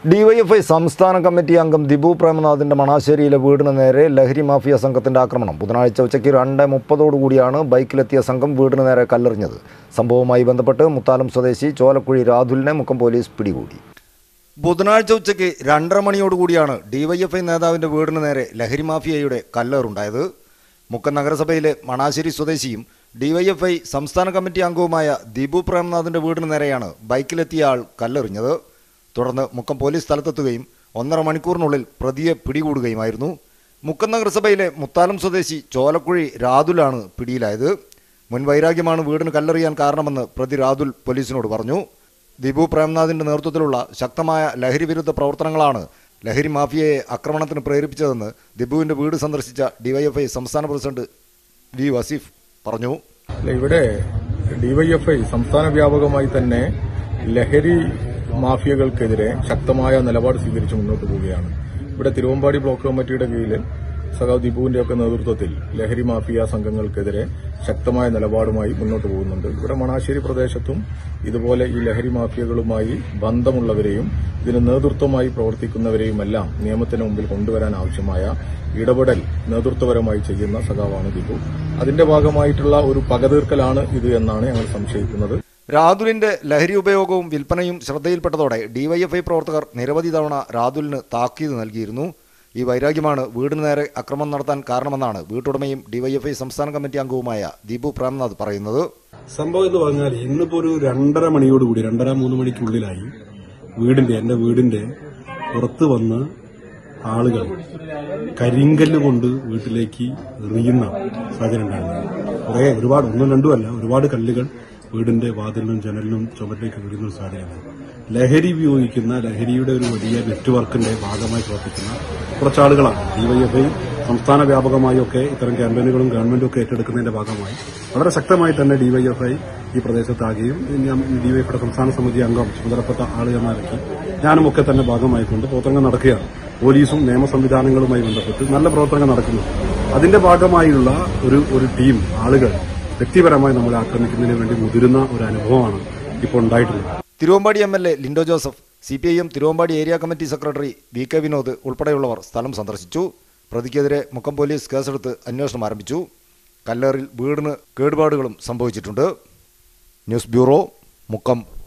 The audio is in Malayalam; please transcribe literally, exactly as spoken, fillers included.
ഡിവൈഎഫ്ഐ സംസ്ഥാന കമ്മിറ്റി അംഗം ദിബു പ്രേമനാഥിന്റെ മണാശ്ശേരിയിലെ വീടിന് നേരെ ലഹരി മാഫിയ സംഘത്തിന്റെ ആക്രമണം. ബുധനാഴ്ച ഉച്ചയ്ക്ക് രണ്ട് മുപ്പതോടുകൂടിയാണ് ബൈക്കിലെത്തിയ സംഘം വീടിന് നേരെ കല്ലെറിഞ്ഞത്. സംഭവവുമായി ബന്ധപ്പെട്ട് മുത്താലം സ്വദേശി ചോലക്കുഴി രാതുലിനെ മുക്കം പോലീസ് പിടികൂടി. ബുധനാഴ്ച ഉച്ചയ്ക്ക് രണ്ടര മണിയോടുകൂടിയാണ് ഡിവൈഎഫ്ഐ നേതാവിന്റെ വീടിന് നേരെ ലഹരി മാഫിയയുടെ കല്ലേറുണ്ടായത്. മുക്കം നഗരസഭയിലെ മണാശ്ശേരി സ്വദേശിയും ഡിവൈഎഫ്ഐ സംസ്ഥാന കമ്മിറ്റി അംഗവുമായ ദിബു പ്രേമനാഥിന്റെ വീടിന് നേരെയാണ് ബൈക്കിലെത്തിയ ആൾ കല്ലെറിഞ്ഞത്. തുടർന്ന് മുക്കം പോലീസ് സ്ഥലത്തെത്തുകയും ഒന്നര മണിക്കൂറിനുള്ളിൽ പ്രതിയെ പിടികൂടുകയുമായിരുന്നു. മുക്കം നഗരസഭയിലെ മുത്താലം സ്വദേശി ചോലക്കുഴി രാതുലാണ് പിടിയിലായത്. മുൻ വൈരാഗ്യമാണ് വീടിന് കല്ലെറിയാൻ കാരണമെന്ന് പ്രതി രാതുൽ പോലീസിനോട് പറഞ്ഞു. ദിബു പ്രേമനാഥിന്റെ നേതൃത്വത്തിലുള്ള ശക്തമായ ലഹരി വിരുദ്ധ പ്രവർത്തനങ്ങളാണ് ലഹരി മാഫിയയെ ആക്രമണത്തിന് പ്രേരിപ്പിച്ചതെന്ന് ദിബുവിന്റെ വീട് സന്ദർശിച്ച ഡിവൈഎഫ്ഐ സംസ്ഥാന പ്രസിഡന്റ് വി വസീഫ് പറഞ്ഞു. ഇവിടെ ഡിവൈഎഫ്ഐ സംസ്ഥാന വ്യാപകമായി തന്നെ ലഹരി മാഫിയകൾക്കെതിരെ ശക്തമായ നിലപാട് സ്വീകരിച്ച് മുന്നോട്ട് പോവുകയാണ്. ഇവിടെ തിരുവമ്പാടി ബ്ലോക്ക് കമ്മിറ്റിയുടെ കീഴിൽ സഖാവ് ദിബുവിന്റെയൊക്കെ നേതൃത്വത്തിൽ ലഹരി മാഫിയ സംഘങ്ങൾക്കെതിരെ ശക്തമായ നിലപാടുമായി മുന്നോട്ട് പോകുന്നുണ്ട്. ഇവിടെ മണാശ്ശേരി പ്രദേശത്തും ഇതുപോലെ ഈ ലഹരി മാഫിയകളുമായി ബന്ധമുള്ളവരെയും ഇതിന് നേതൃത്വമായി പ്രവർത്തിക്കുന്നവരെയുമെല്ലാം നിയമത്തിന് മുമ്പിൽ കൊണ്ടുവരാൻ ആവശ്യമായ ഇടപെടൽ നേതൃത്വപരമായി ചെയ്യുന്ന സഖാവാണ് ദിബു. അതിന്റെ ഭാഗമായിട്ടുള്ള ഒരു പകതീർക്കലാണ് ഇത് എന്നാണ് ഞങ്ങൾ സംശയിക്കുന്നത്. രാതുലിന്റെ ലഹരി ഉപയോഗവും വിൽപ്പനയും ശ്രദ്ധയിൽപ്പെട്ടതോടെ ഡിവൈഎഫ്ഐ പ്രവർത്തകർ നിരവധി തവണ രാതുലിന് താക്കീത് നൽകിയിരുന്നു. ഈ വൈരാഗ്യമാണ് വീടിന് നേരെ അക്രമം നടത്താൻ കാരണമെന്നാണ് വീട്ടുടമയും ഡിവൈഎഫ്ഐ സംസ്ഥാന കമ്മിറ്റി അംഗവുമായ ദിബു പ്രേമനാഥ് പറയുന്നത്. സംഭവം എന്ന് പറഞ്ഞാൽ ഇന്നിപ്പോ ഒരു രണ്ടര മണിയോടുകൂടി രണ്ടര മൂന്ന് മണിക്കുള്ളിലായി വീടിന്റെ എന്റെ വീടിന്റെ പുറത്ത് വന്ന് ആളുകൾ കരിങ്കല്ല് കൊണ്ട് വീട്ടിലേക്ക് എറിയുന്ന സാഹചര്യം ഉണ്ടായിരുന്നു. കുറെ ഒരുപാട് ഒന്നും രണ്ടും അല്ല, ഒരുപാട് കല്ലുകൾ വീടിന്റെ വാതിലിനും ജനലിനും ചുമരിലേക്ക് വീഴുന്ന ഒരു സാഹചര്യമാണ്. ലഹരി ഉപയോഗിക്കുന്ന ലഹരിയുടെ ഒരു വലിയ നെറ്റ്വർക്കിന്റെ ഭാഗമായി പ്രവർത്തിക്കുന്ന കുറച്ചാളുകളാണ്. ഡിവൈഎഫ്ഐ സംസ്ഥാന വ്യാപകമായൊക്കെ ഇത്തരം ക്യാമ്പയിനുകളും ഗവൺമെന്റും ഒക്കെ ഏറ്റെടുക്കുന്നതിന്റെ ഭാഗമായി വളരെ ശക്തമായി തന്നെ ഡിവൈഎഫ്ഐ ഈ പ്രദേശത്താകുകയും ഞാൻ ഡിവൈഎഫ്ഐയുടെ സംസ്ഥാന സമിതി അംഗം ചുമതലപ്പെട്ട ആളുകളാക്കി ഞാനും ഒക്കെ തന്നെ ഭാഗമായിക്കൊണ്ട് പ്രവർത്തനങ്ങൾ നടക്കുകയാണ്. പോലീസും നിയമ സംവിധാനങ്ങളുമായി ബന്ധപ്പെട്ട് നല്ല പ്രവർത്തനങ്ങൾ നടക്കുന്നു. അതിന്റെ ഭാഗമായുള്ള ഒരു ഒരു ടീം ആളുകൾ വ്യക്തിപരമായി നമ്മളെ ആക്രമിക്കുന്നതിന് വേണ്ടി മുതിരുന്ന ഒരു അനുഭവമാണ് ഇപ്പോൾ ഉണ്ടായിട്ടുള്ളത്. Thiruvambady M L A Lindo Joseph, C P I M Thiruvambady area committee secretary V K Vinod ഉൾപ്പെടെയുള്ളവർ സ്ഥലം സന്ദർശിച്ചു. പ്രതിക്കെതിരെ മുക്കം പോലീസ് കേസെടുത്ത് അന്വേഷണം ആരംഭിച്ചു. കല്ലേറിൽ വീടിന് കേടുപാടുകളും സംഭവിച്ചിട്ടുണ്ട്. News bureau, Mukkam.